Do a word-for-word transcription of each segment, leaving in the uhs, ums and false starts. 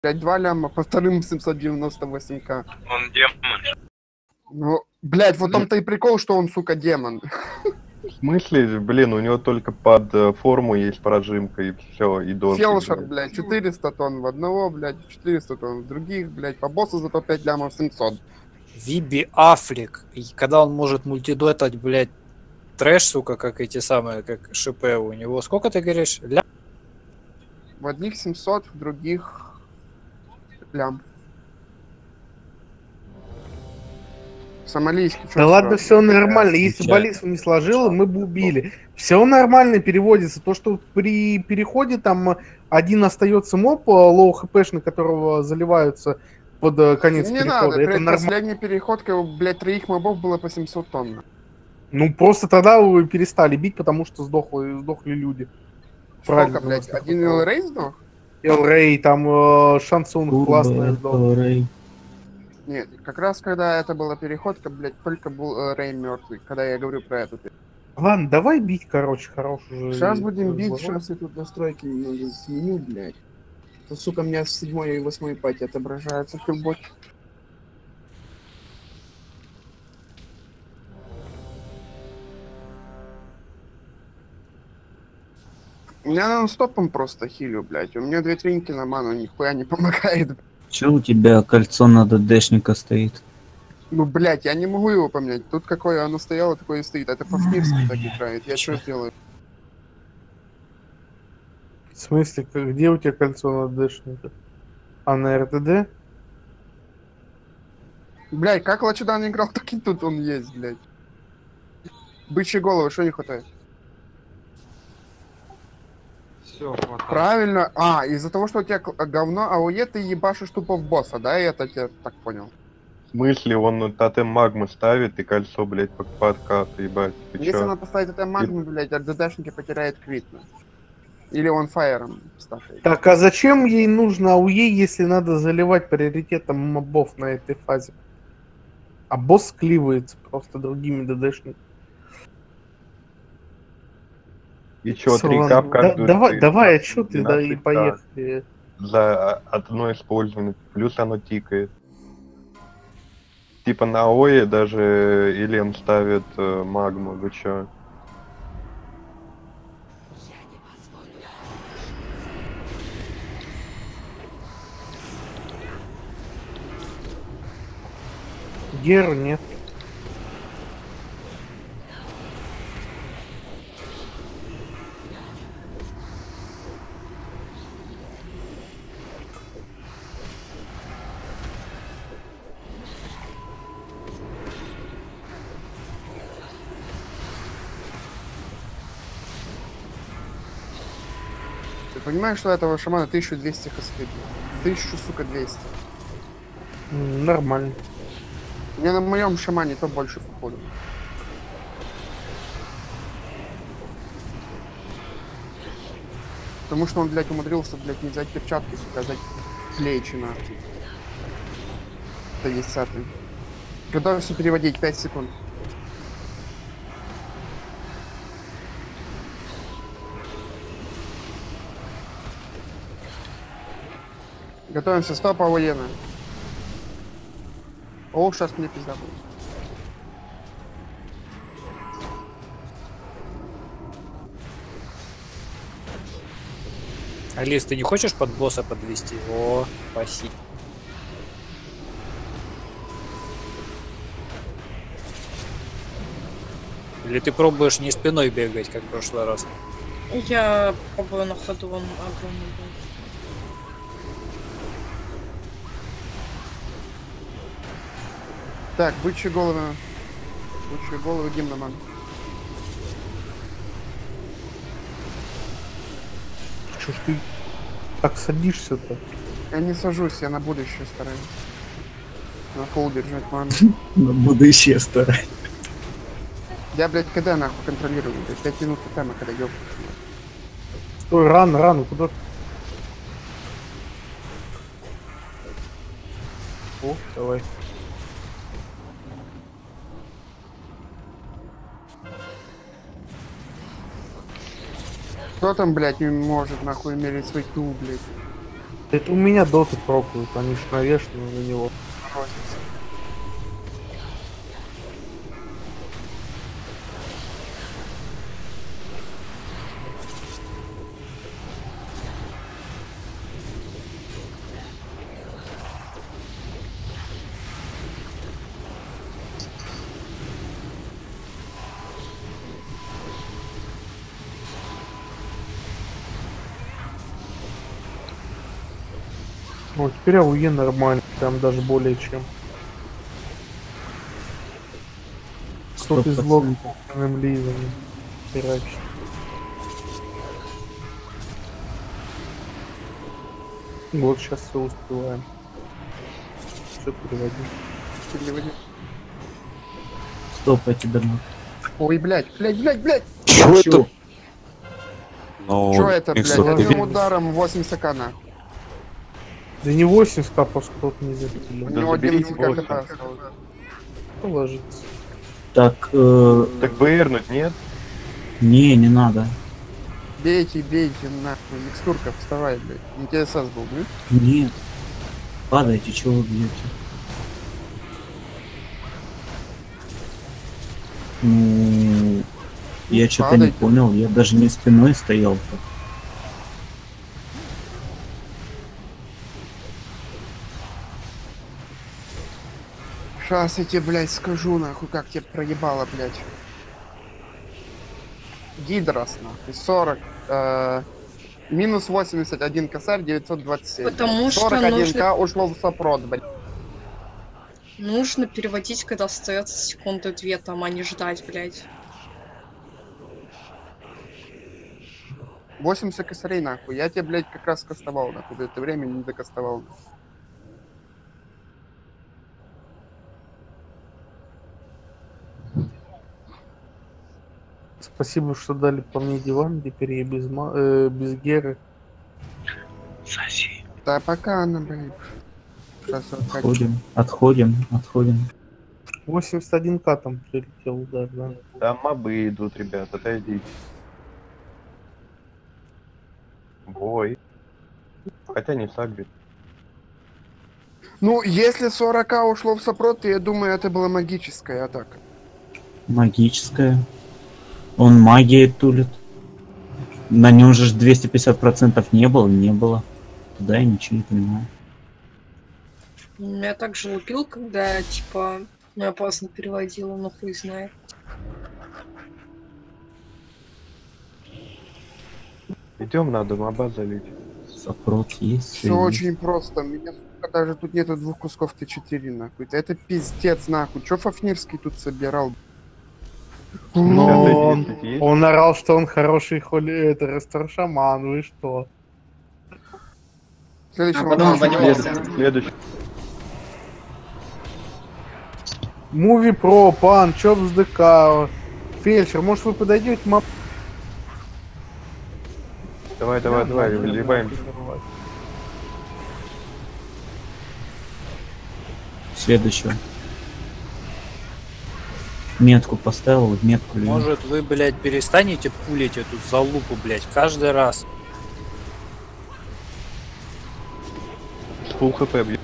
блядь, два ляма по вторым семьсот девяносто восемь ка. Он демон. Ну, блядь, вот он-то и прикол, что он, сука, демон. В смысле, блин, у него только под э, форму есть прожимка и все, и дождь. Фелшер, блядь, четыреста тонн в одного, блядь, четыреста тонн в других, блядь, по боссу зато пять лямов семьсот. Виби Аффлек, и когда он может мультидотать, блядь, трэш, сука, как эти самые, как ШП у него. Сколько ты говоришь? Ля... В одних семьсот, в других лям. Сомалийский. Да ладно, все нормально. Если бы Алису не сложила, мы бы убили. Все нормально переводится. То, что при переходе там один остается моп, лоу хпшный, которого заливаются под конец не перехода. Надо, это норм... последний переход, блядь, троих мобов было по семьсот тонн. Ну, просто тогда вы перестали бить, потому что сдохли, сдохли люди. Сколько, блядь, один Эл-Рей сдох? Эл-Рей, там э, шансы у них классные сдох. Нет, как раз когда это была переходка, блядь, только был Рей мертвый, когда я говорю про это. Ладно, давай бить, короче, хорош уже. Сейчас будем бить, сейчас я тут настройки немного сменю, блядь. То, сука, у меня с седьмой и восьмой пати отображаются килбоки. Я нон-стопом просто хилю, блядь. У меня две тринки на ману, нихуя не помогает. Че у тебя кольцо на ДДшника стоит? Ну, блядь, я не могу его поменять. Тут какое оно стояло, такое и стоит. Это по-фнирски так играет. Я что сделаю? В смысле, где у тебя кольцо на ДДшника? А на РТД? Блядь, как Лачудан играл, так и тут он есть, блядь. Бычьи головы, что не хватает? Все, хватает. Правильно. А, из-за того, что у тебя говно АОЕ, ты ебашишь тупо в босса, да? Я это тебя так понял. В смысле, он тотем магмы ставит и кольцо, блядь, под подкат, ебать. Ты Если чё? она поставит это магму, блядь, РДДшники потеряет критно. Или он фаером ставит. Так, а зачем ей нужно АУЕ, если надо заливать приоритетом мобов на этой фазе? А босс кливается просто другими ДДшниками. И чё, три Ладно, кап да, каждую давай, стоит, давай отчеты, да, и двенадцать, поехали. За одно использование, плюс оно тикает. Типа на ОЕ даже Илем ставит э, магму, вы чё? Гер нет. Ты понимаешь, что этого шамана тысяча двести хосты? тысяча, сука, двести. М, Нормально. Мне на моем шамане то больше походу. Потому что он, блядь, умудрился, блядь, не взять перчатки, сука, а взять плечи нахуй. Это десятый. Готовься переводить пять секунд. Готовимся, стоп, АОЕна. О, сейчас мне пизда будет. Алис, ты не хочешь под босса подвести? О, спасибо. Или ты пробуешь не спиной бегать, как в прошлый раз? Я пробую на ходу, он огромный был. Так, бычьи головы. Бычьи головы, гимна, ман. Чё ж ты так садишься-то? Я не сажусь, я на будущее стараюсь. На пол держать, ман. На будущее стараюсь. Я, блядь, КД нахуй контролирую. блядь, пять минут тема, когда ёб. Стой, рано, рано, куда? О, давай. Кто там, блядь, не может нахуй мерить свой кул, блядь? Это у меня доты пробуют, они ж навешаны на него. Вот теперь АУЕ нормально, прям даже более чем. Кто-то из лог лизами херачит. Вот сейчас все успеваем. Все переводим. Переводи. Стоп, эти давно. Ой, блядь, блядь, блядь, блядь! Чё это? Ну, Чё это, блядь? Миксов, ты Одним видишь? ударом восемьдесят к нахуй. Да не восемьдесят, а просто кто-то не У запилил. него заберите одиннадцать к восемь. осталось. Ложится. Так, э, Так вывернуть нет? не, не надо. Бейте, бейте, нахуй. Микстурка, вставай, блядь. Не ТСС был, блядь. Нет. Падайте, чего вы бьете? Ну, я что-то не Падайте. понял, я даже не спиной стоял-то. Сейчас я тебе, блядь, скажу, нахуй, как тебе проебало, блядь. Гидрос, нахуй, сорок, э, минус восемьдесят один косарь, девятьсот двадцать семь. Потому что сорок один нужно- к ушло в сопрот, блядь. Нужно переводить, когда остается секунды две там, а не ждать, блядь. восемьдесят косарей, нахуй. Я тебе, блядь, как раз кастовал, нахуй. Ты время не докастовал. Спасибо, что дали по мне диван, теперь я без, ма- э, без геры. Да пока она, блядь. Сейчас вот как- Отходим, отходим, отходим. восемьдесят один к там прилетел удар, да. Там мобы идут, ребят, отойдите. Бой. Хотя не сагрит. Ну, если сорок к ушло в сопрот, то я думаю, это была магическая атака. Магическая. Он магией тулит. На нем же ж двести пятьдесят процентов не было, не было. Да, я ничего не понимаю. Я также лупил, когда, типа, ну, опасно переводила, ну хуй знает. Идем, надо моба залить. Сопрот есть. Все есть. очень просто. Меня, сука, даже тут нету двух кусков Т четыре, нахуй. Это пиздец, нахуй. Чё Фафнирский тут собирал? Но он, десять есть? он орал, что он хороший холи, это, рестор-шаман, вы что? Следующий А потом вопрос. обойдёмся. Следующий. Муви Про, Пан, Чопс ДК, Фельдшер, может вы подойдете, мап? Давай, давай, давай, выливаемся. Следующего. Метку поставил, вот метку левую. Может, вы, блядь, перестанете пулить эту залупу, блядь, каждый раз? С фулл хп бьет.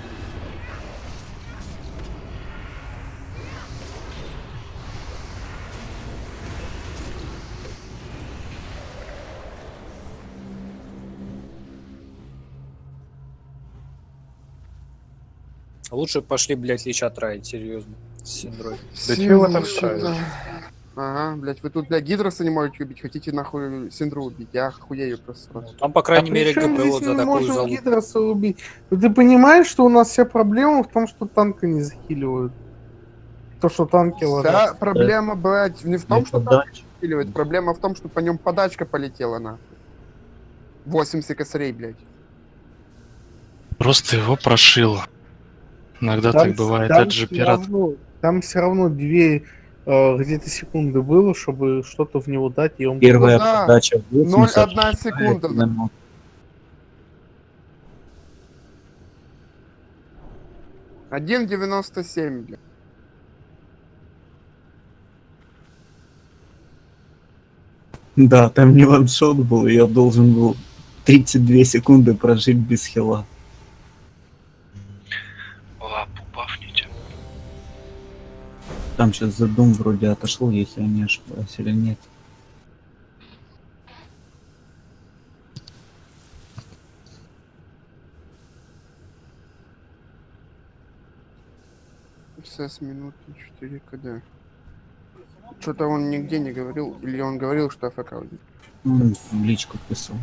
Лучше пошли, блядь, лича траить, серьезно. С Синдрой. Да чего вы там Синдру, ставите? да. Ага, блядь, вы тут, блядь, Гидроса не можете убить, хотите нахуй Синдру убить, я охуею просто. Там, по крайней А мере, при чём ГП здесь вот за мы такую можем залупу. Гидроса убить? Ну, ты понимаешь, что у нас вся проблема в том, что танка не захиливают? То, что танки ложат. Вся проблема, блядь, не в том, Не что подача. танк захиливает, проблема в том, что по нем подачка полетела, нахуй. восемьдесят косарей, блядь. Просто его прошило. Иногда Там так с- бывает. там Это же всё пират. равно- Там все равно две э, где-то секунды было, чтобы что-то в него дать, и он... Первая Ну да. подача ноль восемьдесят. одна секунда. вторая минута. один девяносто семь, блядь. Да, там не ваншот был, я должен был тридцать две секунды прожить без хила. Там сейчас задум вроде отошел, если я не ошибаюсь, или нет. СС минуты четыре КД. Что-то он нигде не говорил, или он говорил, что АФК уйдет. Он в личку писал.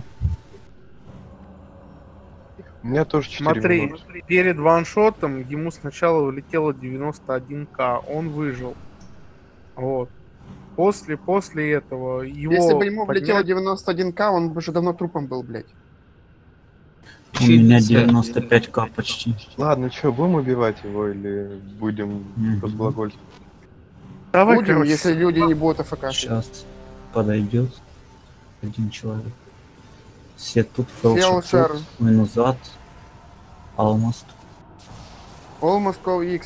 У меня тоже четыре Смотри, минуты. перед ваншотом ему сначала улетело девяносто один ка, он выжил. Вот. После, после этого его Если бы ему подняли- влетело девяносто один ка, он бы уже давно трупом был, блядь. У меня девяносто пять ка почти. Ладно, что, будем убивать его или будем Мгм. разглагольствовать? Давай, Будем, короче, если люди не будут АФК. Сейчас подойдет один человек. Все тут Фелшер. фелшер, минузат, алмаст. Almost go X.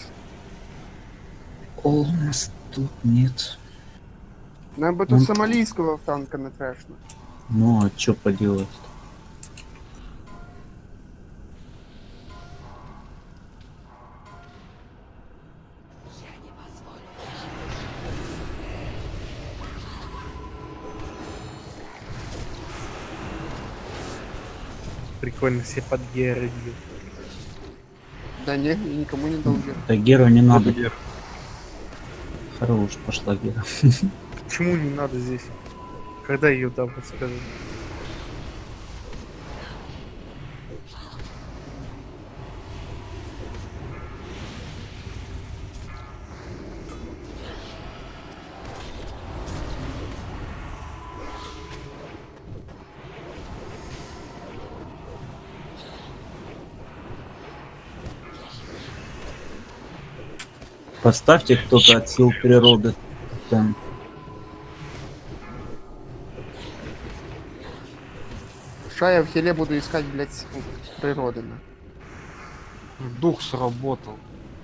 Алмаст тут нет. Нам бы тут Ну. сомалийского в танка на трэшно. Ну а чё поделать? прикольно все под геры бьют. Да нет, я никому не дал гер. Да Геру не надо. Хорош, пошла Гера. Почему не надо здесь? Когда ее дам, подскажи. Поставьте кто-то от сил природы. Там. Шая в хиле буду искать, блядь, с- природы. на. Дух сработал.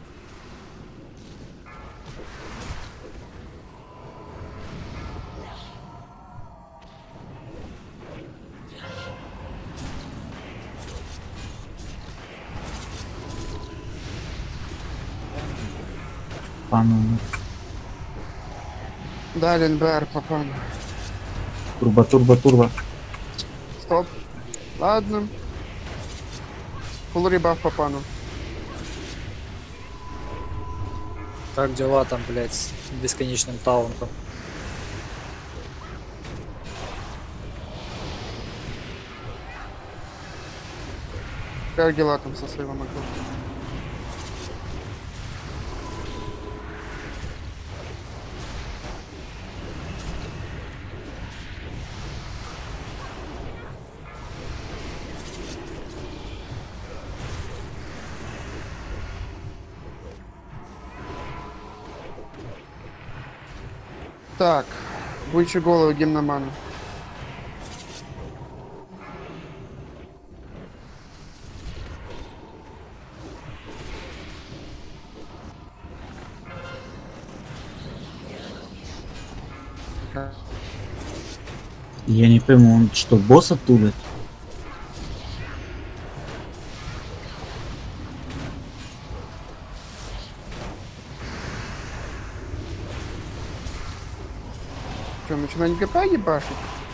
Пану. Да, Ленбер, папану. Турбо, турбо, турбо. Стоп. Ладно. Фулл ребаф папану. Как дела там, блядь, с бесконечным таунтом? Как дела там со своим маком? Так, бычью голову гимноману. Я не пойму, он что, босса тулит? Что, начинать ГП ебашить?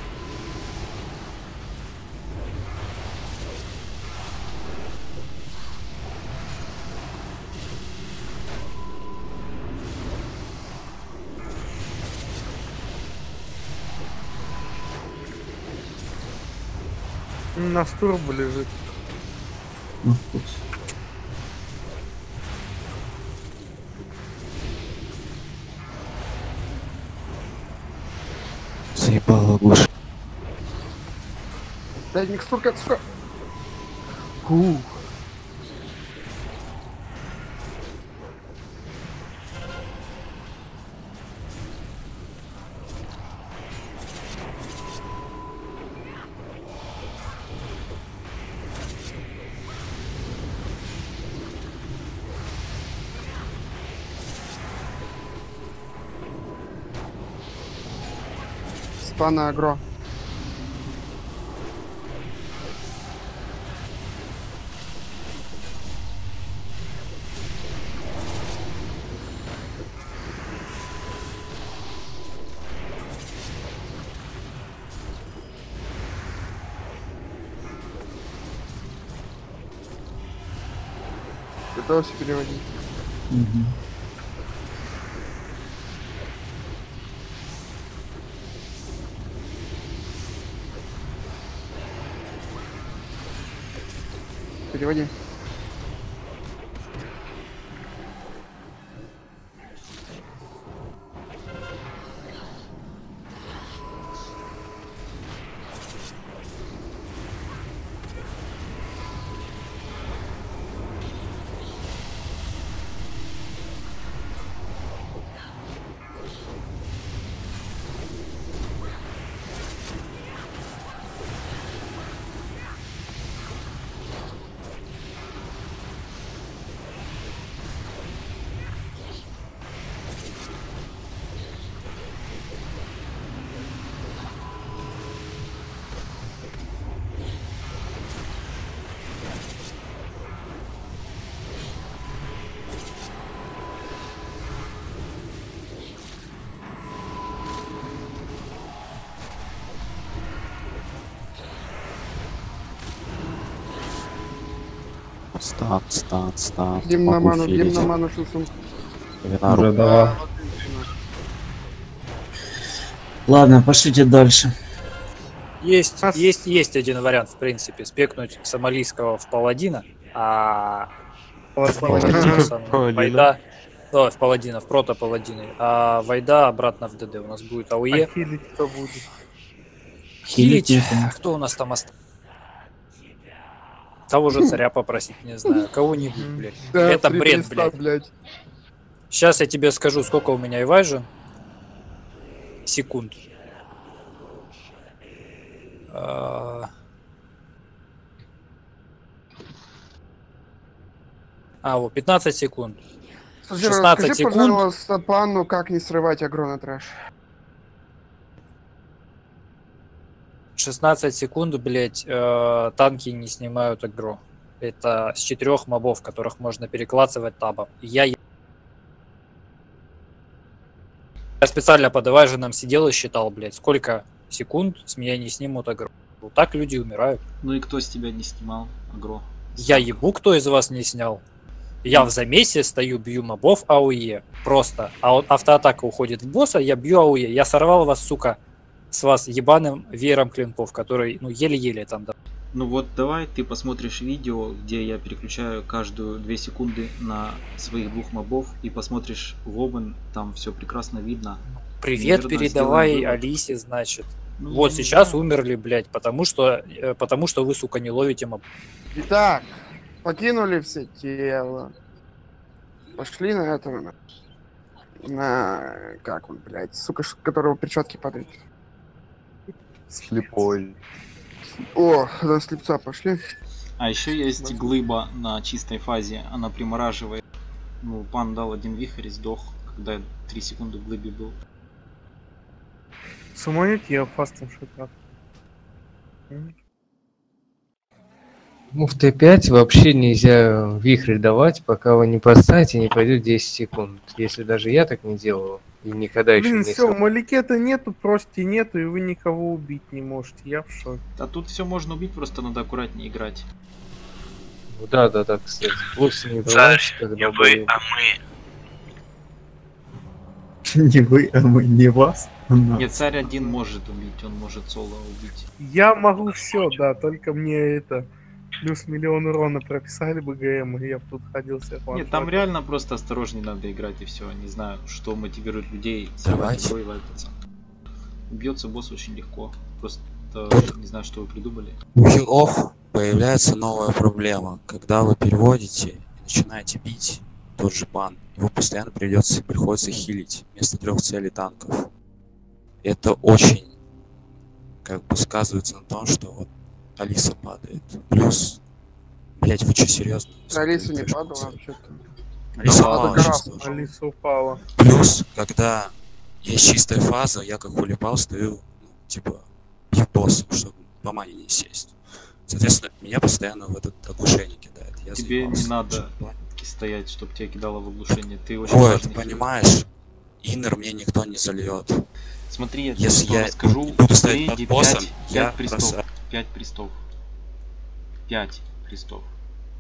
М, На стурбу лежит. Ну, тут. Заебало глушь. Дай микстурка, сука. Фу. Спана агро. Готовься переводить. Мгм. Переводи. Стан, стан, стан. Дим на Могу ману, Дим филить. на ману шусом. Винару. Уже давай. Ладно, пошлите дальше. Есть, Нас- есть, есть один вариант, в принципе, спекнуть сомалийского в паладина, а Паладина. самого Вайда, да, в паладина, в прото-паладины, а Вайда обратно в ДД. У нас будет АОЕ. А хилить кто будет? Хилить, Хилить некому. кто у нас там остался? Того же царя попросить, не знаю, кого-нибудь, блядь. Да, Это три бред, листа, блядь. блядь. Сейчас я тебе скажу, сколько у меня Эвайжа. Секунд. А, А, вот, пятнадцать секунд. Слушай, шестнадцать расскажи, секунд. пожалуйста, пану, как не срывать агро на трэш. шестнадцать секунд, блять, э, танки не снимают агро. Это с четырех мобов, которых можно перекладывать табом. Я е- Я специально под Эвайженом сидел и считал, блять, сколько секунд с меня не снимут агро. Вот так люди умирают. Ну и кто с тебя не снимал агро? Я ебу, кто из вас не снял. Я в замесе стою, бью мобов АОЕ. Просто. А вот автоатака уходит в босса, я бью АОЕ. Я сорвал вас, сука, с вас ебаным веером клинков, который, ну, еле-еле там, да. Ну вот давай ты посмотришь видео, где я переключаю каждую две секунды на своих двух мобов, и посмотришь в Omen, там все прекрасно видно. Привет, Наверное, передавай сделаем вывод. Алисе, значит. Ну, Вот я не сейчас знаю. умерли, блядь, потому что, э, потому что вы, сука, не ловите моб. Итак, покинули все тело. Пошли на этого. На, на как он, блядь, сука, ш- которого перчатки падают. Слепой. О, на слепца пошли. А еще есть глыба на чистой фазе, она примораживает. Ну, пан дал один вихрь и сдох, когда три секунды в глыбе был. Сумонить я фастом шутка. Ну, в Т пять вообще нельзя вихрь давать, пока вы не поставите, не пройдет десять секунд. Если даже я так не делал, и никогда еще Блин, не все, стал. маликета нету, прости нету, и вы никого убить не можете. Я в шоке. А тут все можно убить, просто надо аккуратнее играть. Ну да, да, да, кстати. Лучше не давать, когда бою. Не вы, а мы, не вас. а нас. Нет, царь один может убить, он может соло убить. Я могу все, да, только мне это плюс миллион урона прописали бы ГМ, и я бы тут ходил всех Нет, ваншотил. там реально просто осторожнее надо играть и все. Не знаю, что мотивирует людей Давайте. срывать бой, вайпаться. Бьется босс очень легко. Просто не знаю, что вы придумали. У хилов появляется новая проблема. Когда вы переводите и начинаете бить тот же бан, его постоянно придется, приходится хилить вместо трех целей танков. Это очень как бы сказывается на том, что вот Алиса падает. Плюс, блять, вы что, серьезно? Алиса не падала вообще-то. Алиса Да, упала это сейчас гора. тоже. Алиса упала. Плюс, когда есть чистая фаза, я как улипал стою, ну, типа, бью босса, чтобы по мане не сесть. Соответственно, меня постоянно в этот оглушение кидает. Я Тебе заебался. не надо стоять, чтобы тебя кидало в оглушение. Ты очень Ой, ты важный хилер. понимаешь, иннер мне никто не зальет. Смотри, я тебе Если что я расскажу. буду В стоять трейде под боссом, пять- я пять престов. бросаю. пять престов. пять престов.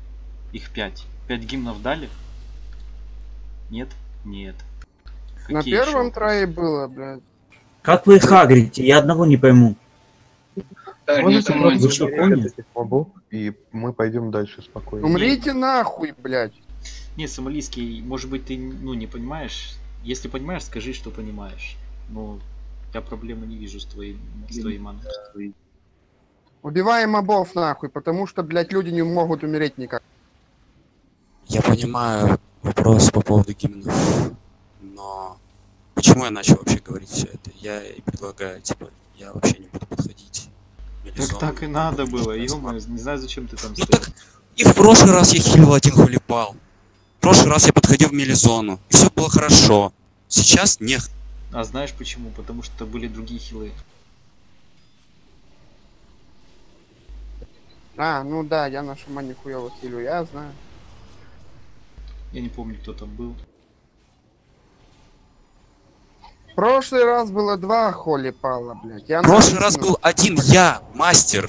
Их пять. Пять гимнов дали? Нет? Нет. На Какие первом еще? трое было, блядь. Как вы их агрите? Я одного не пойму. Можете Вы просто что, убить поняли? этих мобов, и мы пойдем дальше спокойно. Умрите нахуй, блядь. Не, сомалийский, может быть, ты ну не понимаешь. Если понимаешь, скажи, что понимаешь. Но я проблемы не вижу с твоей, с твоей маной. Убиваем мобов нахуй, потому что, блядь, люди не могут умереть никак. Я понимаю вопрос по поводу гимнов, но почему я начал вообще говорить все это? Я и предлагаю, типа, я вообще не буду подходить. Так так и надо было, ё-моё, не знаю, зачем ты там Ну стоял. так, и в прошлый раз я хилил один хулипал. В прошлый раз я подходил в мелизону, и все было хорошо. Сейчас нет. А знаешь почему? Потому что были другие хилы. А, ну да, я на шамане хуёво хилю, я знаю. Я не помню, кто там был. В прошлый раз было два холи пала, блядь. Я В прошлый на- раз был один я, мастер.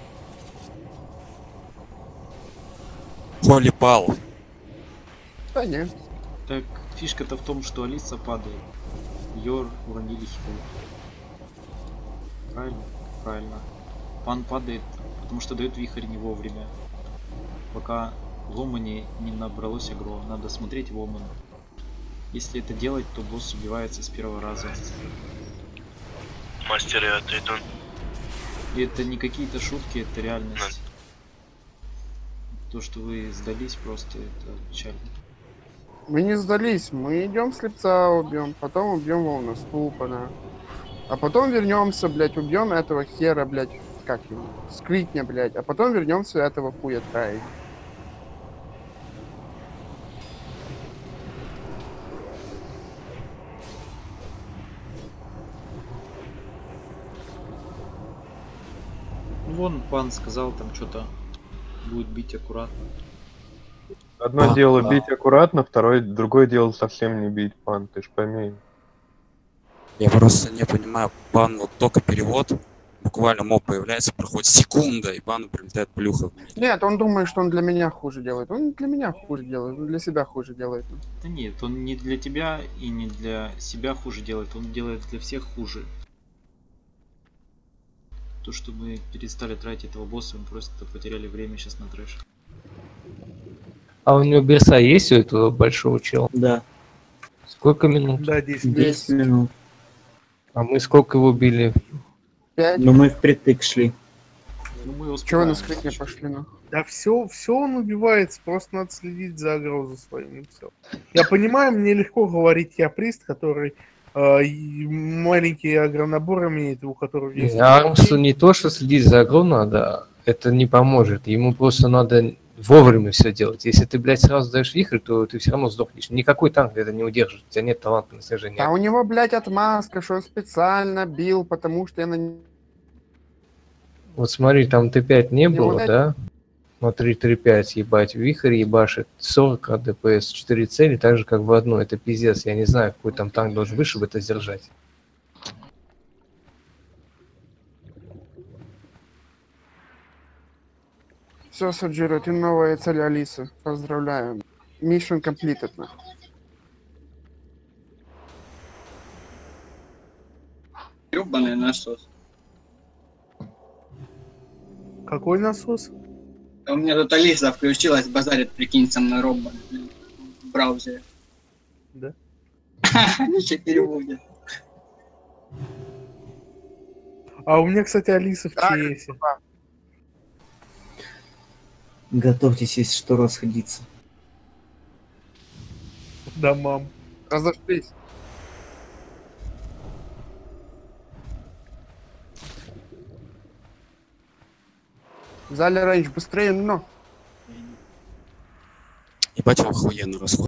Холипал. Да нет. Так фишка-то в том, что Алиса падает. Ее уронили хилы. Правильно? Правильно. Пан падает, потому что дает вихрь не вовремя. Пока в Омане не набралось агро. Надо смотреть в Оман. Если это делать, то босс убивается с первого раза. Мастер, я отойду. И это не какие-то шутки, это реальность. То, что вы сдались, просто это печально. Мы не сдались, мы идем слепца убьем, потом убьем волна ступана. А потом вернемся, блядь, убьем этого хера, блядь, как его, скритня, блядь, а потом вернемся этого хуя траить. Ну вон пан сказал, там что-то будет бить аккуратно. Одно А, дело да. бить аккуратно, второе, другое дело совсем не бить, пан, ты ж пойми. Я просто не понимаю, бан вот только перевод, буквально моб появляется, проходит секунда, и бану прилетает плюха. Нет, он думает, что он для меня хуже делает. Он для меня хуже делает, он для себя хуже делает. Да нет, он не для тебя и не для себя хуже делает, он делает для всех хуже. То, что мы перестали тратить этого босса, мы просто потеряли время сейчас на трэш. А у него берса есть у этого большого чела? Да. Сколько минут? Да, десять. десять минут. А мы сколько его били? Пять. Но мы впритык шли. Ну мы Чего успеваем. на скрытне пошли, ну? Да все, все он убивается, просто надо следить за агро своим и все. Я понимаю, мне легко говорить, я прист, который э, и маленький агронабор имеет, у которого есть... Армсу не то, что следить за агро надо, это не поможет. Ему просто надо вовремя все делать. Если ты, блядь, сразу даешь вихрь, то ты все равно сдохнешь. Никакой танк это не удержит. У тебя нет таланта на снижение. А у него, блядь, отмазка, что он специально бил, потому что я на... Вот смотри, там Т пять не Его было, дать- да? Смотри, три пять, ебать, вихрь ебашит, сорок ДПС, четыре цели, так же, как в одной. Это пиздец. Я не знаю, какой там танк должен быть, чтобы это сдержать. Все, Саджиро, ты новая цель Алисы. Поздравляю. Mission completed, нахуй. Ёбаный насос. Какой насос? А у меня тут Алиса включилась, базарит, прикинь, со мной робот блин, в браузере. Да? Ничего переводит. А у меня, кстати, Алиса в А, ЧС. Готовьтесь, если что, расходиться. Да, мам. Разошлись. В зале рейндж быстрее, но... Ебать его охуенно расход.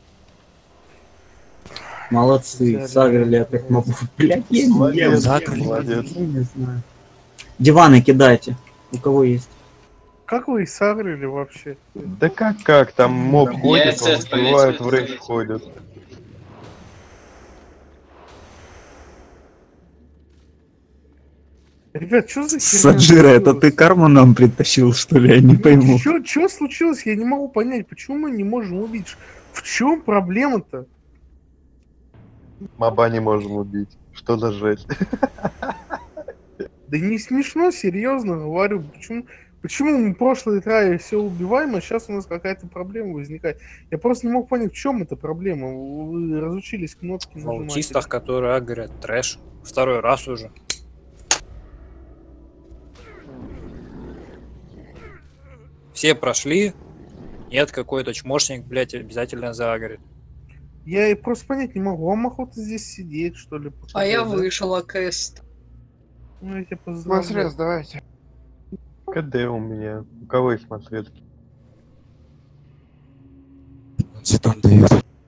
Молодцы, сагрили опять мобов. Блядь, я не Молодец, Закрыли. молодец. я не знаю. Диваны кидайте. У кого есть? Как вы их сагрили вообще? Да как как, там моб Я ходит, он СС успевает, повесил, в рейдж СС. ходит. Ребят, что за херня Саджира, это случилась? ты карму нам притащил, что ли? Я не пойму. Что случилось? Я не могу понять, почему мы не можем убить. В чем проблема-то? Моба не можем убить. Что за жесть? Да не смешно, серьезно говорю. Почему, почему мы в прошлой трае все убиваем, а сейчас у нас какая-то проблема возникает? Я просто не мог понять, в чем эта проблема. Вы разучились кнопки В нажимать. аутистах, которые агрят трэш. Второй раз уже. Все прошли. Нет, какой-то чмошник, блядь, обязательно заагрит. Я и просто понять не могу. Вам охота здесь сидеть, что ли? пока, А я да? вышел, АКС. Ну, я тебя поздравляю. Масрез, давайте. КД у меня. У кого есть масветки? Цитон дает.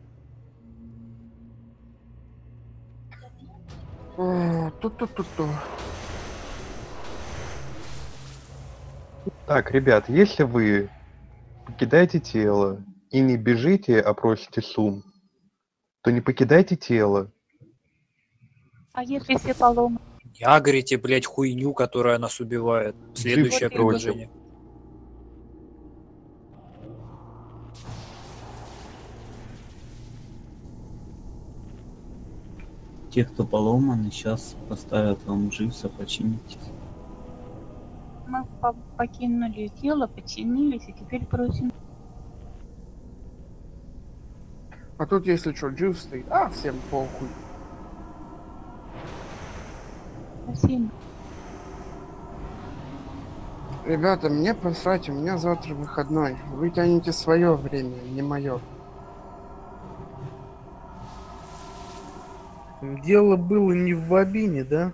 О, Ту-ту-ту-ту. Так, ребят, если вы покидаете тело и не бежите, а просите сум, то не покидайте тело. А если все поломаны? Не агрите, блядь, хуйню, которая нас убивает. Следующее Джип против. предложение. Те, кто поломаны, сейчас поставят вам дживса, починитесь. Мы по- покинули тело, потянились, и теперь просим. А тут, если что, джив стоит, а всем похуй. Спасибо. Ребята, мне посрать, у меня завтра выходной. Вы тянете свое время, не мое. Дело было не в бобине, да?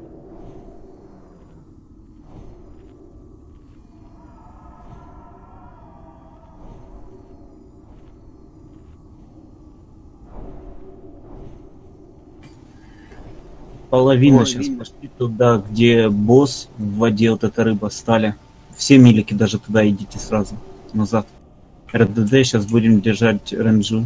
Половина Ой, сейчас пошли туда, где босс в воде, вот эта рыба, стали. Все милики даже туда идите сразу, назад. РДД, сейчас будем держать ренджу.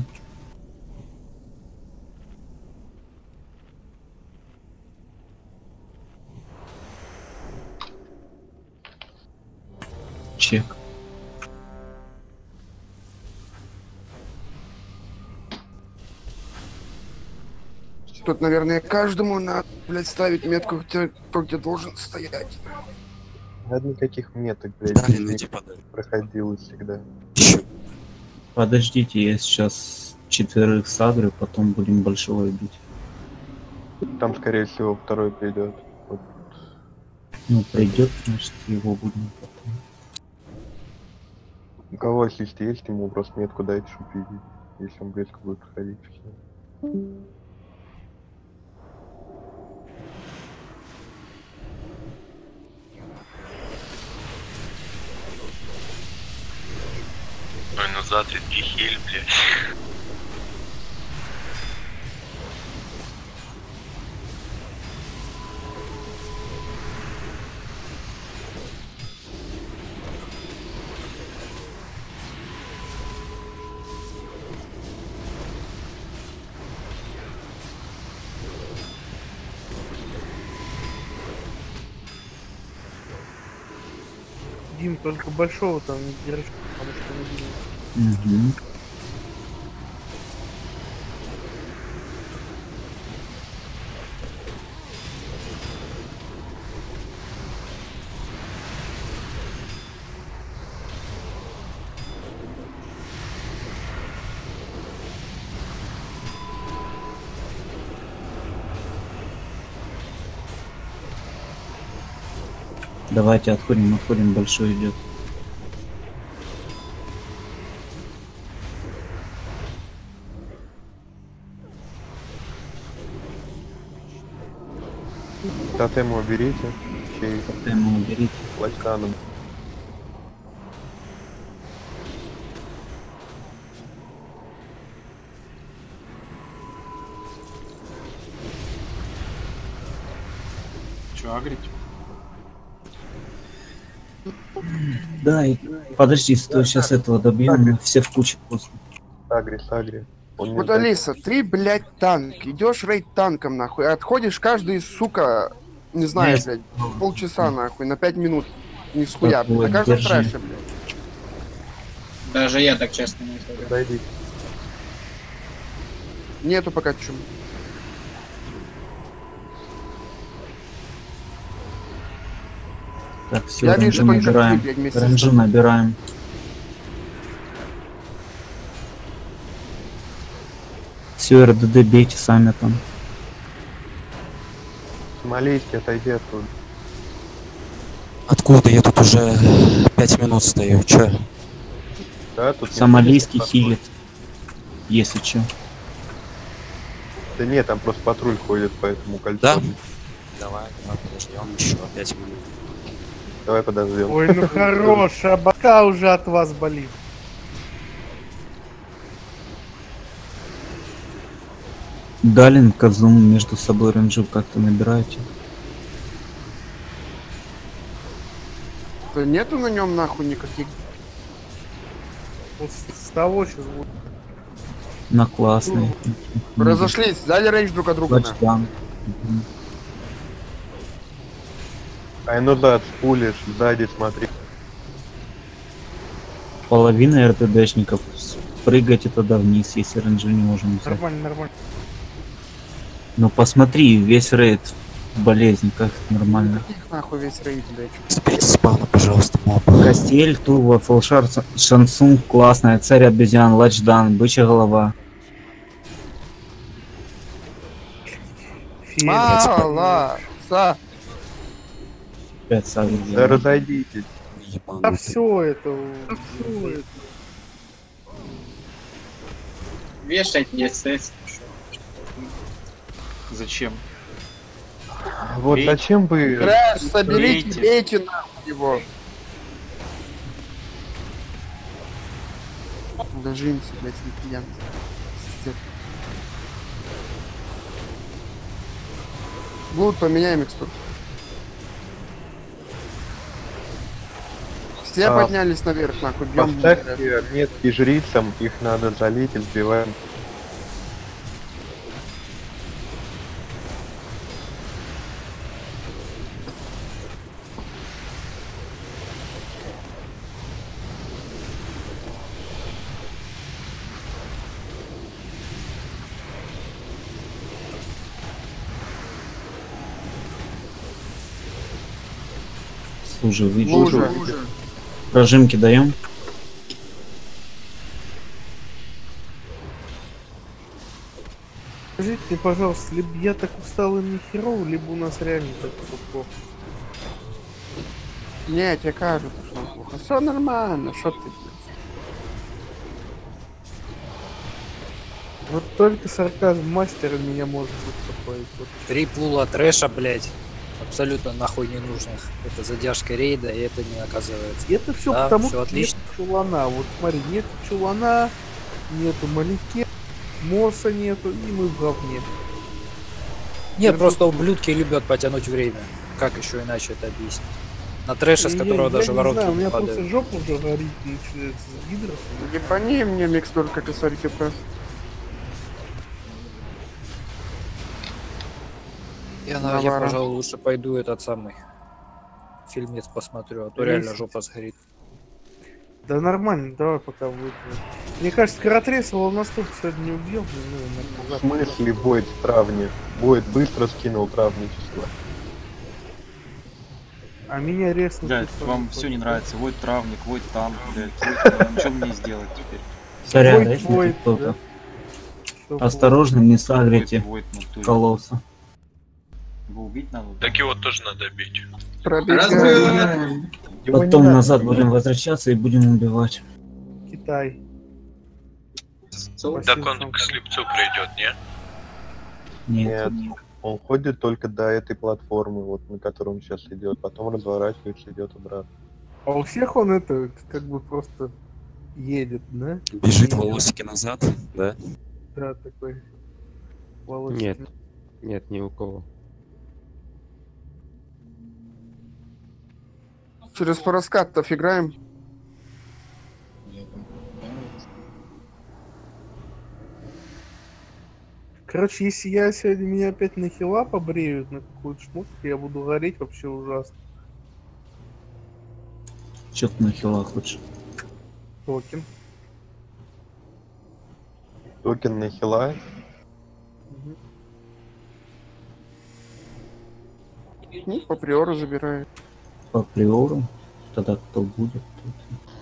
Чек. Тут, наверное, каждому надо, блядь, ставить метку, где- кто где должен стоять. Надо никаких меток, блядь, Дали здесь найти не подарок. проходилось всегда. Подождите, я сейчас четверых сагры, потом будем большого бить. Там, скорее всего, второй придет. Вот. Ну, придет, значит, его будем потом. У кого ассист есть, ему просто метку дайте, чтобы видеть, если он близко будет проходить. Всё. Ой, ну затветки хиль, блядь. Дим, только большого там не держи, потому что не видно. Угу. Давайте отходим, отходим, большой идет. Тотем уберите. Чей? Тотем уберите. Лайканом. Че, агрить? Да, и подожди, стой, сейчас этого добьем, мы все в куче просто. Сагри, сагри. Он не Вот, знает. Алиса, три, блядь, танк. Идешь рейд танком, нахуй. Отходишь каждый, сука, Не знаю, Есть. блядь, полчаса нахуй, на пять минут. Не с хуя, Так, блядь, вот, на каждом держи. трэше, блядь. Даже я так честно не говорю. Дойди. Нету пока чум. Так, все, Я ренджи вижу только набираем. ты, блядь, вместе с Ренджи тобой. набираем. Все, РДД бейте сами там. Малейский, отойди оттуда. Откуда? Я тут уже пять минут стою. Чё? Да, тут не Сомалийский патруль. хилит. Если че. Да нет, там просто патруль ходит по этому кольцу. Да? Давай, давай, подождем еще пять минут. Давай подождем. Ой, ну хорош, а бока уже от вас болит. Далин, Казум между собой ренджи как-то набираете. Да нету на нем нахуй никаких. Вот с, с того сейчас будет. На классный. Разошлись, взяли рейндж друг от друга. нахуй. Лачдан. Ай, ну да, спулишь, сзади смотри. Половина РТДшников. Прыгайте тогда вниз, если ренджи не можем взять. Нормально, нормально. Ну посмотри, весь рейд болезнь, как это нормально. Каких нахуй весь рейд, блядь? Заберите спавна, пожалуйста, моб. Костель, Турва, Фолшар, Шансунг, классная, Царь обезьян, Лачдан, Бычья голова. Мало, са. Пять сагр. Да разойдитесь. А все это... всё это. Вешать не сесс. Зачем? Вот Бей. зачем вы... Трэш, соберите, Бейте. бейте нахуй его. Дожимся, блядь, не пьян. Пиздец. Блуд, поменяем экспорт. Все А, поднялись наверх, нахуй, бьем. Поставьте метки жрицам, их надо залить и сбиваем. Служи, выйди. Лужа. Прожимки даем. Скажите мне, пожалуйста, либо я так устал и не херово, либо у нас реально так всё плохо. Не, тебе кажется, что плохо. Все нормально, что ты, блядь? Вот только сарказм мастера меня может успокоить. Вот. Три пула трэша, блядь. Абсолютно нахуй не нужных. Это задержка рейда, и это не оказывается. И это все Да, потому, всё что отлично. нет чулана. Вот смотри, нет чулана, нету Малике, Моса нету, и мы в говне. Не, просто ублюдки любят потянуть время. Как еще иначе это объяснить? На трэша, с Я- которого я даже не воронки знаю, у не меня падают. просто жопа уже горит начинается с гидросом. Ебани мне микстур, как и сорки просто. Я, на, я, Навара. пожалуй, лучше пойду этот самый фильмец посмотрю, а то Есть. реально жопа сгорит. Да нормально, давай пока будет. Мне кажется, Каратрес его настолько сегодня не убил. Ну, В смысле Войд в травне? Войд быстро скинул травничество. А меня резко... Блядь, вам все не нравится. Войд травник, Войд танк, блядь. Войд- Что мне сделать теперь? Сорян, Войд, да, если Войд, тут кто-то. да. Что Осторожно, не сагрите Войд, Войд, ну, колосса. Его убить надо? Так его тоже надо бить. Пробегаем. Его не Потом надо назад убивать. будем возвращаться и будем убивать. Китай. Так он к слепцу придет, не? Нет. Нет, он ходит только до этой платформы, вот на которой он сейчас идет, потом разворачивается, идет обратно. А у всех он это как бы просто едет, да? Бежит волосики назад, да? Да, такой. волосики. Нет, нет, ни у кого. Через параскат-то играем. Короче, если я сегодня меня опять на хила побреют, на какую-то шмотку, я буду гореть вообще ужасно. Чё ты на хила хочешь? Токен. Токен на хила. Ну, по приору забирает. По приору? Тогда кто будет? Тут.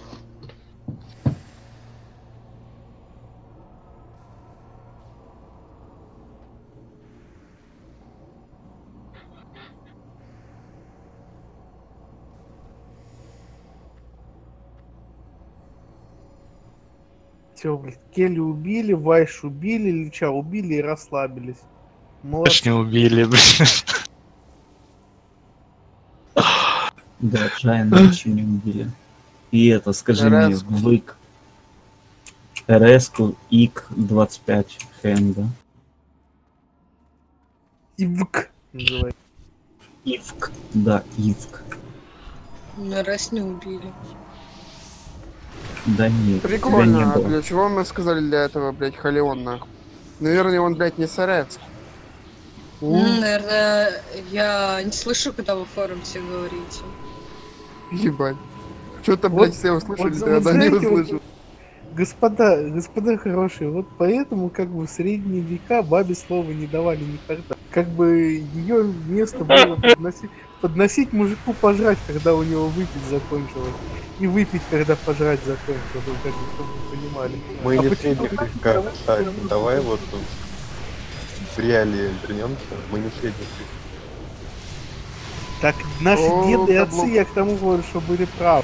Все, блядь, Келли убили, Вайш убили, Лича убили и расслабились. Аж не убили, блин. Да, Джайна еще не убили. И это, скажи мне, Вык. РС-ку ик двадцать пять хенда. Ивк называй. Ивк, да, Ивк. На раз не убили. Да нет, Прикольно, не а было. для чего мы сказали для этого, блядь, Халион, нахуй? Наверное, он, блядь, не Сарец. Ну, наверное, я не слышу, когда вы в форум все говорите. Ебать. Что-то, Вот- блядь, все услышали, вот, ты вот одна не знаете, вот- услышал. Господа, господа хорошие, вот поэтому как бы в средние века бабе слова не давали никогда. Как бы ее место было подносить, подносить мужику пожрать, когда у него выпить закончилось. И выпить, когда пожрать закончилось, вот как бы, чтобы вы понимали. Мы А не почему- средних веках, так, давай вот тут в реалии вернемся. Мы не в средних веках. Так наши О, деды и каблук. отцы, я к тому говорю, что были правы.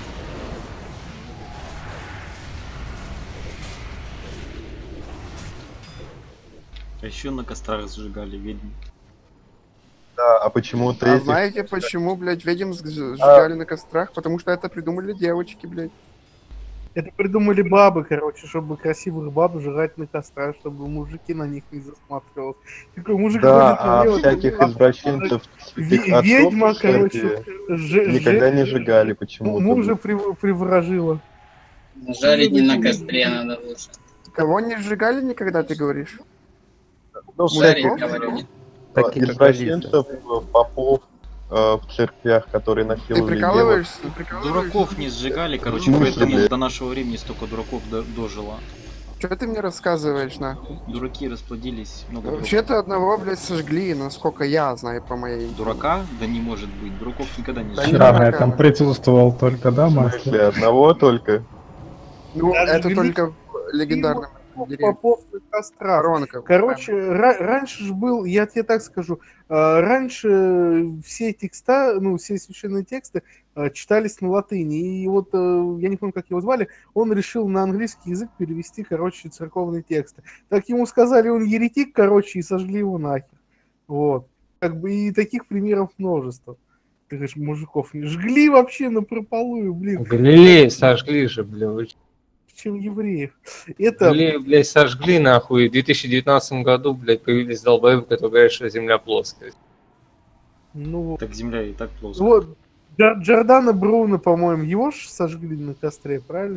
А еще на кострах сжигали ведьм. Да, а почему-то А если... знаете, почему, блядь, ведьм сж- сжигали на кострах? Потому что это придумали девочки, блядь. Это придумали бабы, короче, чтобы красивых баб жрать на кострах, чтобы мужики на них не засматривались. Такой мужик Да, ходит а налево, всяких налево, извращенцев, ве- этих отцов ведьма, в церкви короче, же- никогда же- не сжигали почему-то. мужа прив- приворожила. Жарить не на костре надо лучше. Кого не сжигали никогда, ты говоришь? Ну, Жарить, всяких говорю. э, Такие, как извращенцев, э, попов э, в церквях, которые Ты насиловали девок. прикалываешься? Ты прикалываешься? Дураков не сжигали, короче, Ну, поэтому блядь. до нашего времени столько дураков до- дожило. Что ты мне рассказываешь, нахуй? Дураки расплодились, много дураков. Вообще-то одного, блядь, сожгли, насколько я знаю по моей... Дурака? Да не может быть, дураков никогда не Да сжигали. не Вчера я там присутствовал только, да, В мастер? смысле, одного только? Ну, Даже это великий только в легендарном деревне. Попов на кострах. Воронка. Короче, ра- раньше же был, я тебе так скажу, э, раньше все текста, ну, все священные тексты э, читались на латыни. И вот, э, я не помню, как его звали, он решил на английский язык перевести, короче, церковные тексты. Так ему сказали, он еретик, короче, и сожгли его нахер. Вот. Как бы и таких примеров множество. Ты говоришь, мужиков не жгли вообще напропалую, блин, Галилей сожгли же, бля. вы чё? чем евреев. Это... Галилей, блядь, сожгли нахуй. В две тысячи девятнадцатом году, блядь, появились долбоебы, которые говорят, что Земля плоская. Ну, Так земля и так плоская. вот, Джор- Джордано Бруно, по-моему, его ж сожгли на костре, правильно?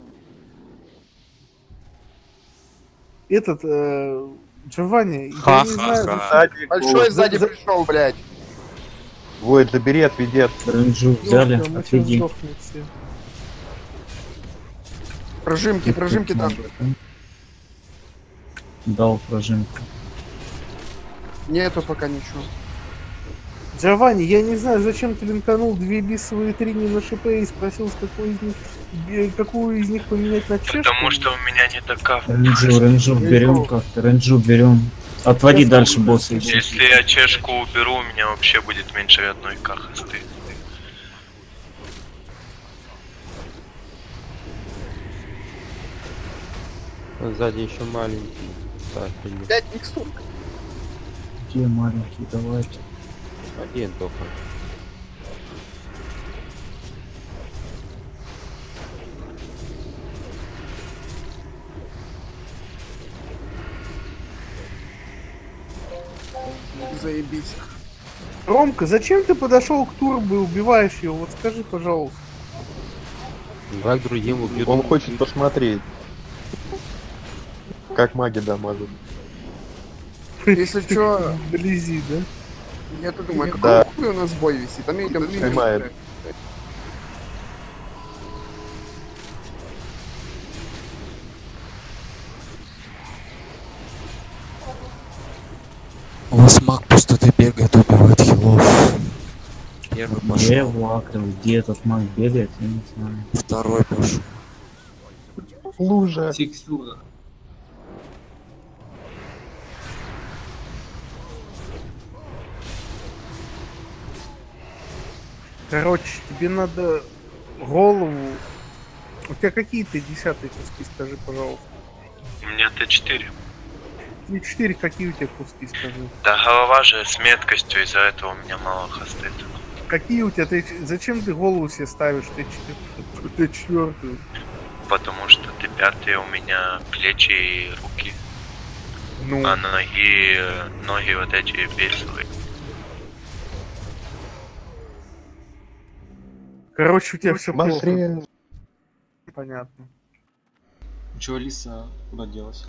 Этот, э, Джованни, я не знаю... Ха-ха-ха. Большой сзади За- пришел, блядь. Войд, забери, отведи от... Ренджу взяли, Ёпта, мы сейчас отведи. сдохнем все. Прожимки, прожимки там. Дал прожимку. Нету пока ничего. Джованни, я не знаю, зачем ты линканул две бисовые трини на ШП и спросил, с какой из них, э, какую из них поменять на чешку? Потому что у меня не докав. Ренджу, ренджу берем как-то, ренджу берем. Отводи дальше босса еще. Если я чешку уберу, у меня вообще будет меньше одной кахосты. Сзади еще маленький. Так, или- Пять микстур. Где маленький, давайте. Один только. Заебись. Ромка, зачем ты подошел к Турбо и убиваешь его? Вот скажи, пожалуйста. Враг другим убьет. Он хочет посмотреть, как маги дамажат. Если что... Вблизи, да? Я тут думаю, Да. какой хуй у нас бой висит? Там я идем Снимает. У вас маг пустоты бегает, убивает хилов. Первый Где пошел, Вакрил? Где этот маг бегает? Я не знаю. второй пошел. Лужа. Текстура. Короче, тебе надо голову... У тебя какие ты десятые куски, скажи, пожалуйста. У меня Т четыре. Т четыре, какие у тебя куски, скажи? Да голова же с меткостью, из-за этого у меня мало хостит. Какие у тебя Т четыре? Зачем ты голову себе ставишь Т четыре? Потому что Т пять у меня плечи и руки. Ну. А ноги, ноги вот эти бейсовые. Короче, у тебя все плохо. Смотри. Понятно. Чё, Алиса куда делась?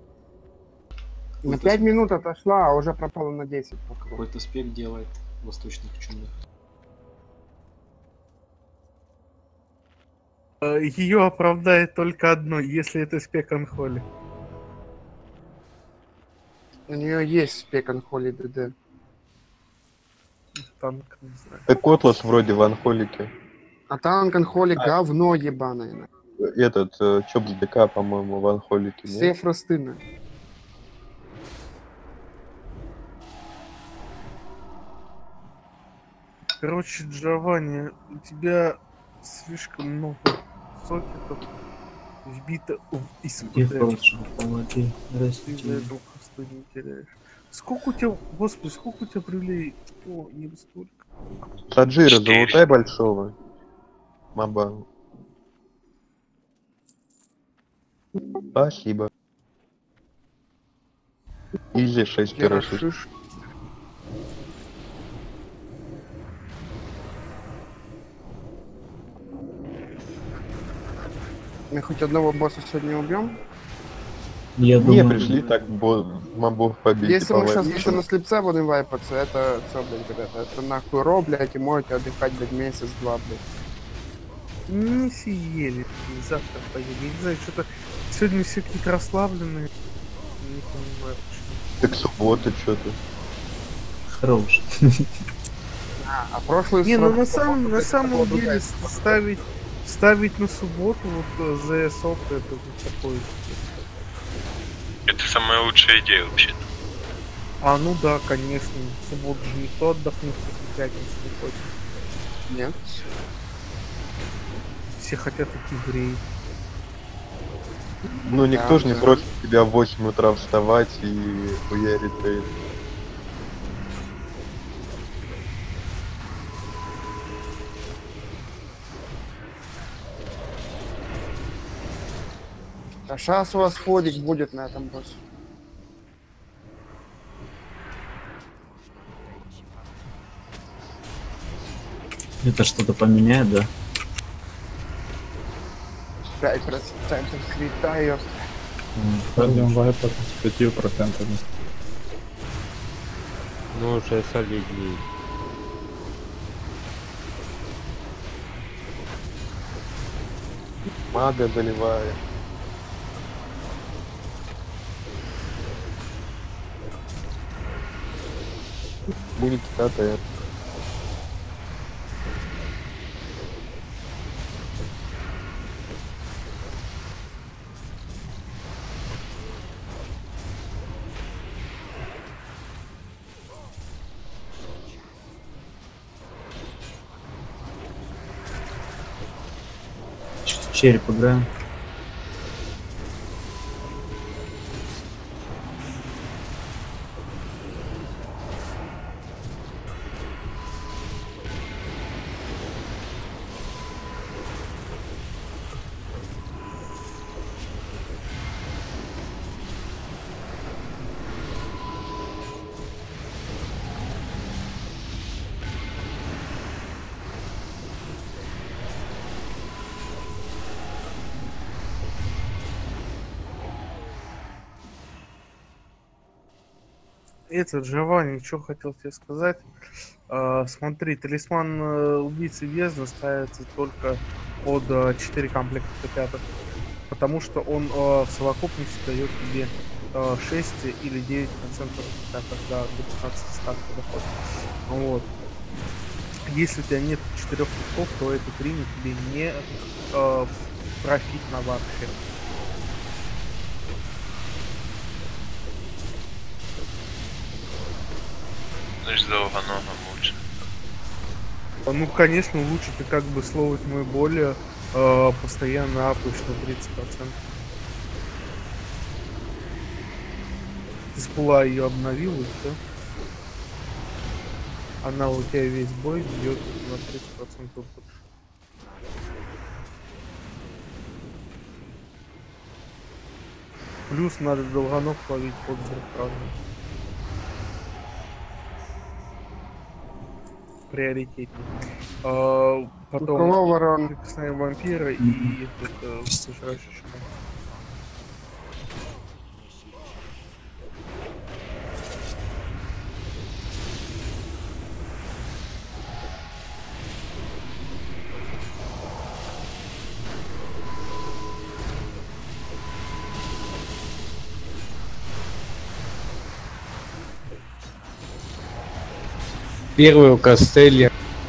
На пять минут отошла, а уже пропала на десять. Какой-то спек делает в восточных чудах. Ее оправдает только одно, если это спек Анхоли. У нее есть спек Анхоли ДД. Танк, не знаю. Так Котлас вроде в Анхолике. А танк Анхоли говно ебаное. Этот, э, Чоп с ДК, по-моему, в Анхолике. Все фростыны. Короче, Джованни, у тебя слишком много сокетов вбито в Где ИСПД. хорошо, помоги, Ты расти. из-за этого просто не теряешь. Сколько у тебя, господи, сколько у тебя привилей? О, не столько. Таджира, Четыре. залутай большого. Маба. Спасибо. Изи шесть шесть. Мы хоть одного босса сегодня убьем? Я Не, думаю, пришли так бо- мобов побить. Если мы сейчас половить. еще на слепце будем вайпаться, это все, блядь, ребята, это нахуй ро, блядь, и можете отдыхать, блядь, месяц-два, блядь. Не съели, завтра поедем. Я не знаю, что-то сегодня все какие-то расслабленные. Не понимаю, почему. Так суббота что-то. хорош. А, а прошлый Не, ну срок на по самом, субботу на это самом было деле другая с- ситуация. ставить, ставить на субботу вот ЗС опт это вот такой. Это самая лучшая идея вообще. А, ну да, конечно, в субботу же никто отдохнуть после пятницы не хочет. Нет. Все хотят идти в рейд. Ну никто Да, же не да. просит тебя в восемь утра вставать и хуярить рейд. А сейчас у вас ходик будет на этом боссе. Это что-то поменяет, да? пять процентов крита, ёпта. Пойдем вайпать с пятью процентами. Ну, уже солидней. Мага заливает. Будет КТ. Чё-то в череп играем. Это, Джованни, что хотел тебе сказать. А, смотри, талисман э, убийцы бездны ставится только под э, четыре комплекта пятых. Потому что он э, в совокупности дает тебе э, шесть или девять процентов пятых, да, до пятнадцати ставки дохода. Вот. Если у тебя нет четырех кусков, то это примет тебе не э, профитно вообще. Значит, долгоногом лучше. Ну, конечно, лучше ты как бы слово тьмы боли э, постоянно апаешь на тридцать процентов. Ты с пула ее обновил и все. Она у тебя весь бой бьет на тридцать процентов больше. Плюс надо долгоног ловить под взрыв. Приоритетнее. А, потом кого ворон? прикосновение вампира и это пожирающий шаман. Первый у Костелья.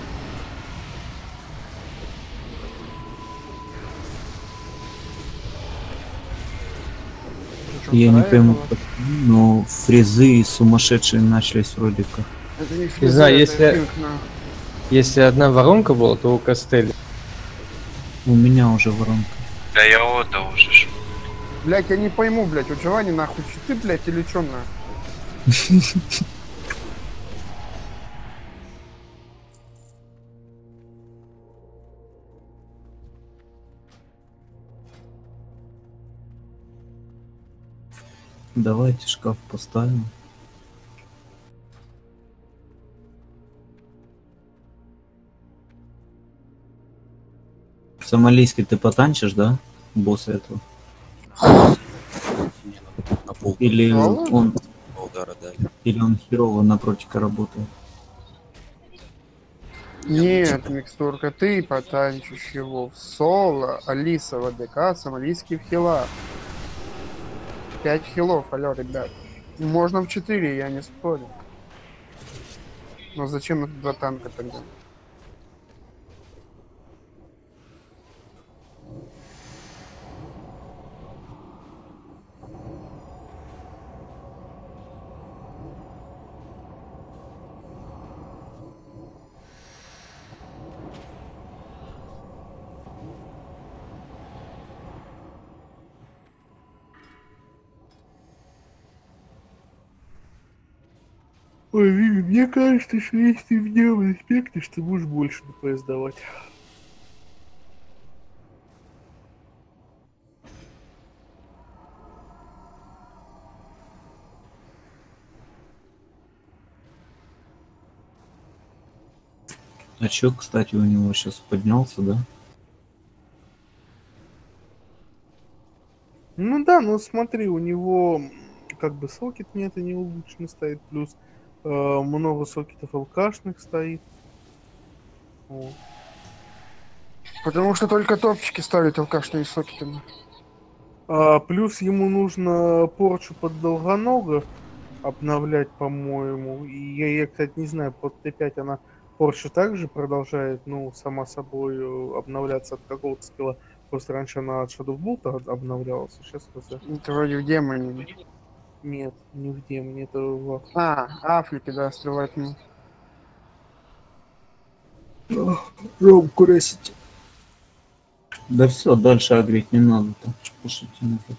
Я не пойму, но фрезы сумасшедшие начались вроде как. Это не Не фреза, знаю, это если, пинг, на. если одна воронка была, то у Костелья. У меня уже воронка. Да я отдал уже. ж. Блять, я не пойму, блять, у Джованни нахуй читы, блять, или чё на? Давайте шкаф поставим. Сомалийский ты потанчишь, да? Босса этого. На пол. Или он, Удара дали. или он херово напротив работает. Нет, микстурка, ты потанчишь его в соло, Алиса в АДК, сомалийский в хилах. пять хилов, алё, ребят. Можно в четыре, я не спорю. Но зачем это два танка тогда? Ой, Виви, мне кажется, что если ты в нем респектишь, ты будешь больше ДПС давать. А чё, кстати, у него сейчас поднялся, да? Ну да, ну смотри, у него как бы сокет нет и не улучшенный стоит, плюс э, много сокетов ЛКшных стоит. Вот. Потому что только топчики ставят алкашные сокетами. А, плюс ему нужно порчу под долгонога обновлять, по-моему. И я, я, кстати, не знаю, под Т пять она порчу также продолжает, ну, сама собой э, обновляться от какого-то скилла. Просто раньше она от Shadow Bolt обновлялась, а сейчас это... Это вроде в демоне. Нет, не в демоне, это в... А, Африки, да, стрелать. Ром, куресите. Да все, дальше агрить не надо. Там, слушайте, нафиг.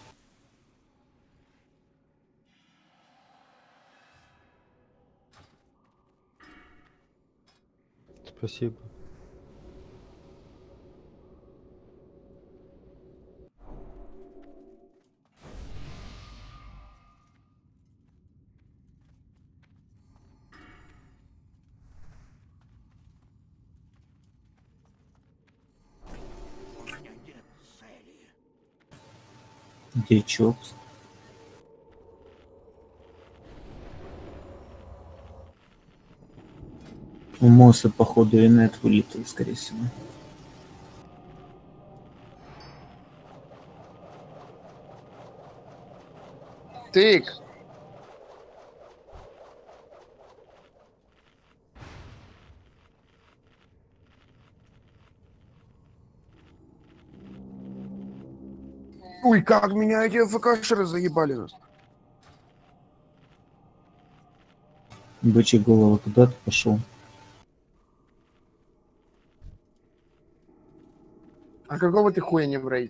Спасибо. Где Чопс? У Моса, походу, и нет вылетел, скорее всего. Тык! Ой, как меня эти АФКшеры заебали. Бычий голова, куда ты пошел? А какого ты хуя не в рейде?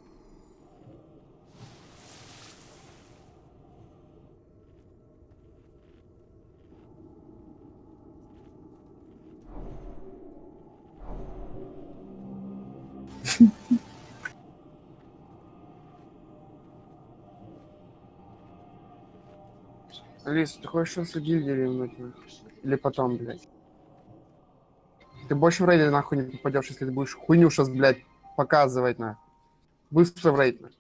Алиса, ты хочешь сейчас гильдии ремнуть? Или потом, блядь? Ты больше в рейде нахуй не попадешь, если ты будешь хуйню сейчас, блядь, показывать, на. Быстро в рейд, на.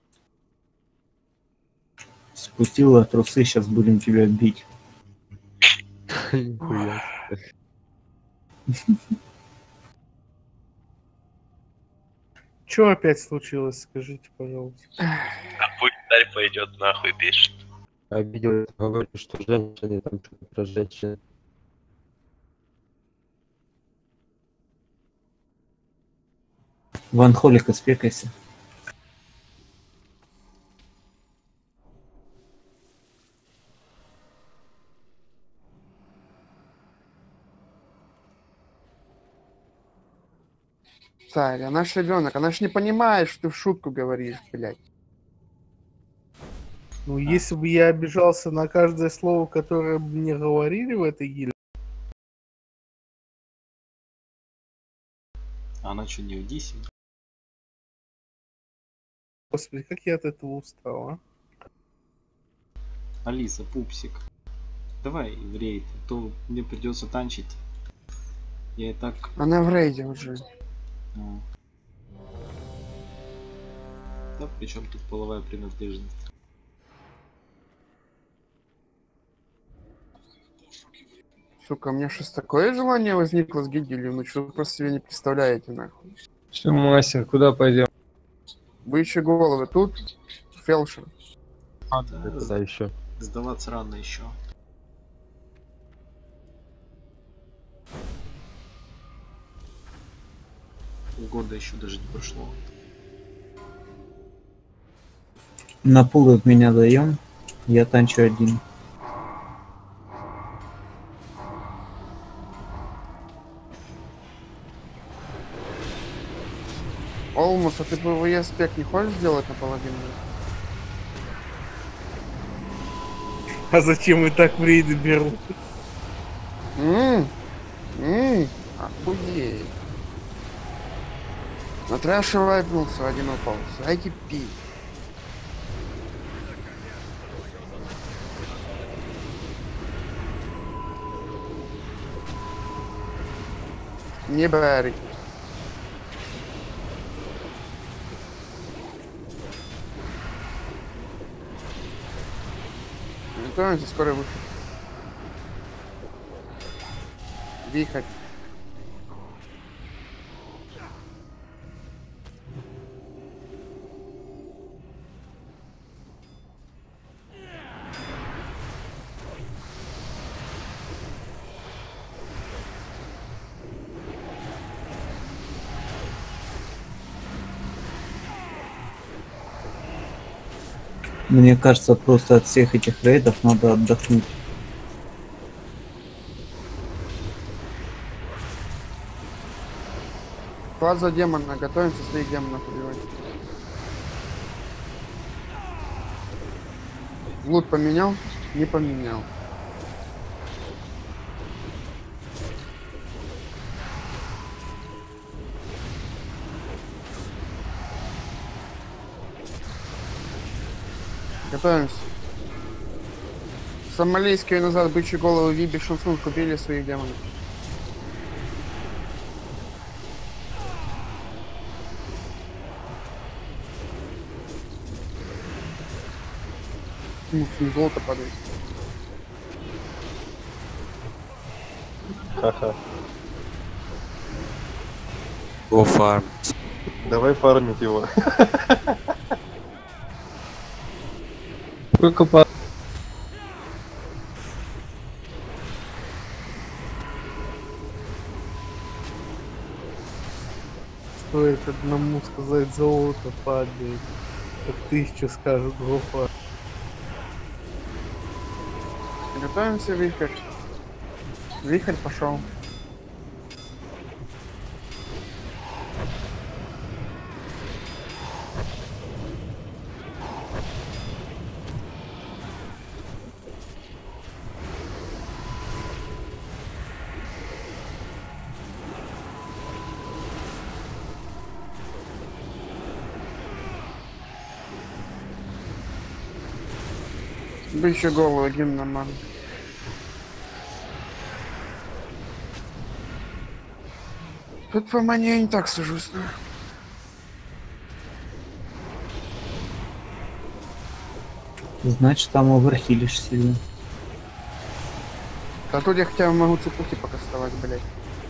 Спустила трусы, сейчас будем тебя бить. Нихуя. Что опять случилось, скажите, пожалуйста. А пусть царь пойдет нахуй, пишет. А видео говорит, что женщины, там что-то про женщин. Ван Холика, спекайся. Царь, а наш ребенок, она ж не понимает, что ты в шутку говоришь, блядь. Ну, если бы я обижался на каждое слово, которое мне говорили в этой гильдии. Она что, не в дисе? Господи, как я от этого устал, а? Алиса, пупсик. Давай в рейд, а то мне придется танчить. Я и так... Она в рейде уже. А. Да, причем тут половая принадлежность. Сука, у меня сейчас такое желание возникло с гильдией, ну что вы просто себе не представляете, нахуй. Все, мастер, куда пойдем? Вы еще головы тут, фелшер. А, да, Куда еще? Сдаваться рано еще. Года еще даже не прошло. На пул от меня даем. Я танчу один. Олмус, а ты ПВЕ спек не хочешь сделать наполовину? А зачем и так в рейды беру? Ммм, ммм, охуеть. На трэше вайпнулся, один упал. Зайки пи. Не барик. Готовимся, скоро выход. Вихрь. Мне кажется, просто от всех этих рейдов надо отдохнуть. Фаза демона, готовимся своих демонов убивать. Лут поменял? Не поменял. Готовимся. Сомалийские назад бычью голову Виби Шансун купили своих демонов. Уф, не золото падает. Ха-ха. Go farm. Давай фармить его. Сколько по... Стоит одному сказать золото падает, как тысяча скажут гофа. Готовимся, вихрь. Вихрь пошел. Бы еще голову один нормально. Тут по мане я не так сажусь. Да? Значит, там оверхилишь себе. А тут я хотя бы могу цепухи покастовать, блять.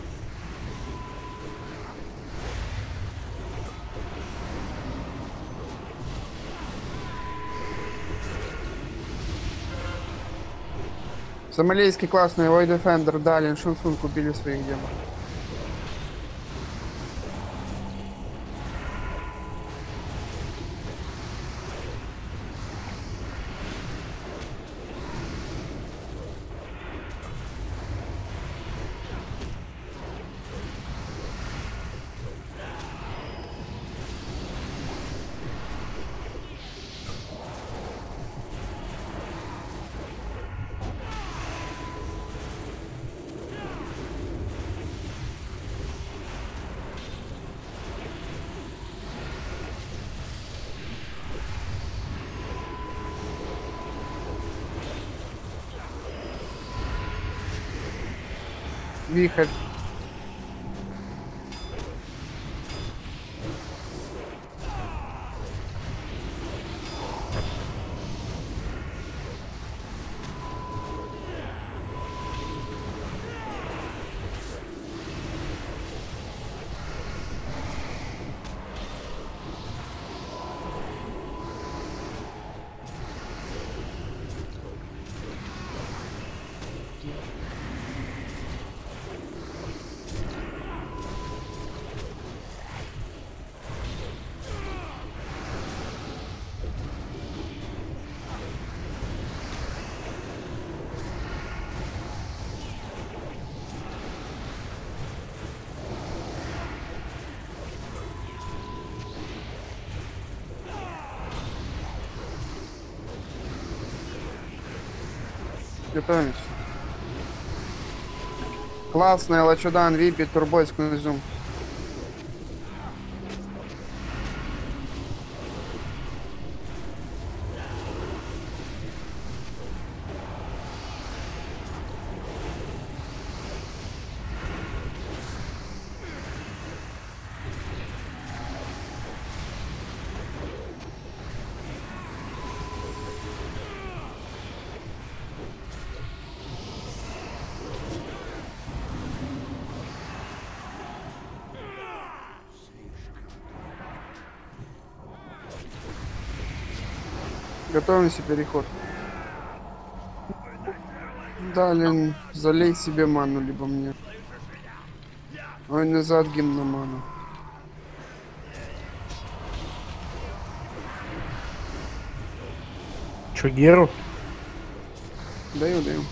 Сомалийский классный, Void Defender, Далин, Шансун купили своих демонов. Вихрь. Готовимся. Классная, Лачудан, Випи, Турбойский зум. Готовимся, переход. Далее залей себе ману, либо мне. Ой, назад гимн ману. Чё, Геру? Даю, даю.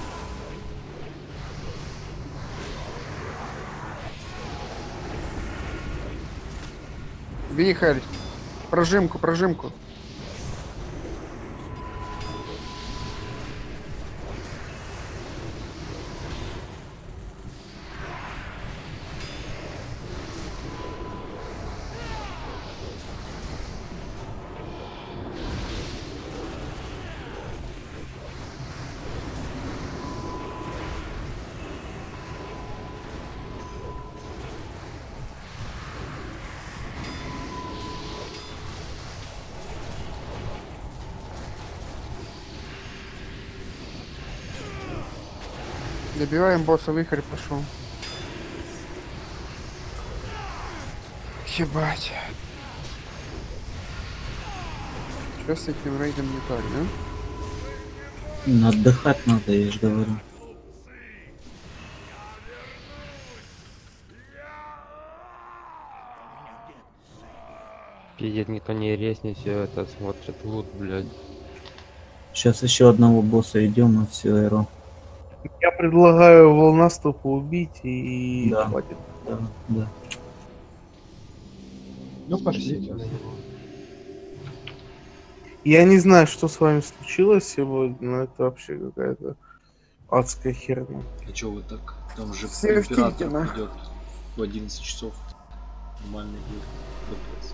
Вихрь. Прожимку, прожимку. Добиваем босса, вихрь пошел. Ебать. Что с этим рейдом не так, да? Ну, отдыхать надо, я же говорю. Пиздец, никто не резнет, все это смотрит лут, блядь. Сейчас еще одного босса идем, и все, Эро. Я предлагаю волностопа убить и Да. хватит. Да, да. Ну пошлите. Я не знаю, что с вами случилось сегодня, но это вообще какая-то адская херня. А чё вы так? Там же Все в император тильте, нахуй. придет в одиннадцать часов. Нормальный день. Капец.